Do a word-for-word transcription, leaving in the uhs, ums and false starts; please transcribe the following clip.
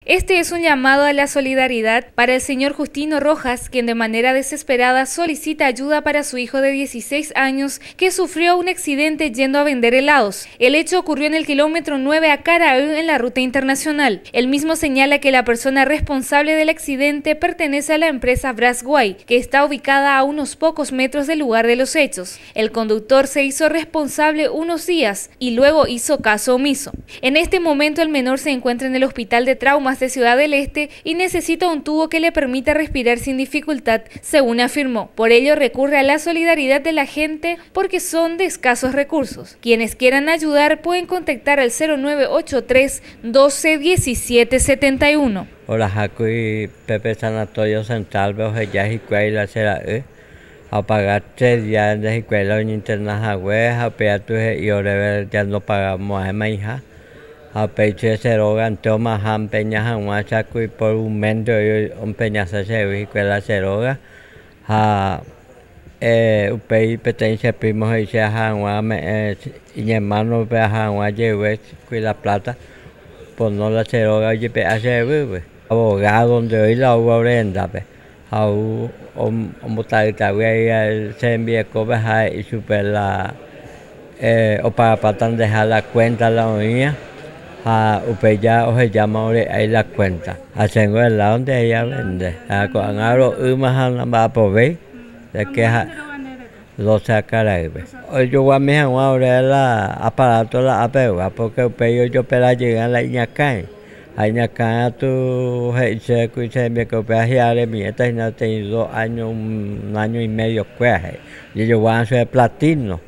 Este es un llamado a la solidaridad para el señor Justino Rojas, quien de manera desesperada solicita ayuda para su hijo de dieciséis años que sufrió un accidente yendo a vender helados. El hecho ocurrió en el kilómetro nueve a Caraú en la ruta internacional. El mismo señala que la persona responsable del accidente pertenece a la empresa Brasguay, que está ubicada a unos pocos metros del lugar de los hechos. El conductor se hizo responsable unos días y luego hizo caso omiso. En este momento el menor se encuentra en el hospital de traumas de Ciudad del Este y necesita un tubo que le permita respirar sin dificultad, según afirmó. Por ello recurre a la solidaridad de la gente porque son de escasos recursos. Quienes quieran ayudar pueden contactar al cero nueve ocho tres, doce, diecisiete, setenta y uno. Hola, Jacui, Pepe Sanatorio Central, Beojeya, Jicuela, Serae. A pagar tres días de Jicuela, en interna Jagüe, a Peatuje y Orever, ya no pagamos a mi hija. A Peiche Ceroga, Antoma, Han Peña, Hanhuachaco y por un mendo y un peña se Jicuela Ceroga. A Upei Petense Primos y se Hanhua, y mi hermano ve a Hanhua, lleve la plata, por no la Ceroga y pe hace vive. Abogado donde hoy la hubo brenda, a un motarita, se envía cobeja y super la o para patan dejar la cuenta la oía. A Upeya o se llama ahí la cuenta. Hacengo el lado donde ella vende. A con aro umahan va por ver de que lo saca ahí. Hoy yo voy a mi ahora la aparato la apega porque Upeyo yo para llegar a la Iñacay. A Iñacay tu se se me copia de mi esta no tengo dos años un año y medio cuaje. Y yo voy a hacer platino.